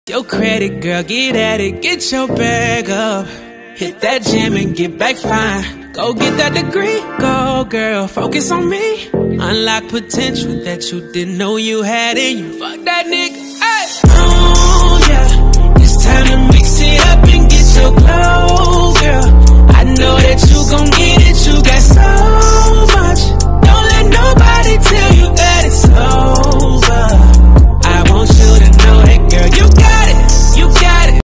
Your credit, girl, get at it, get your bag up. Hit that gym and get back fine. Go get that degree, go girl, focus on me. Unlock potential that you didn't know you had in you. Fuck that nigga, hey.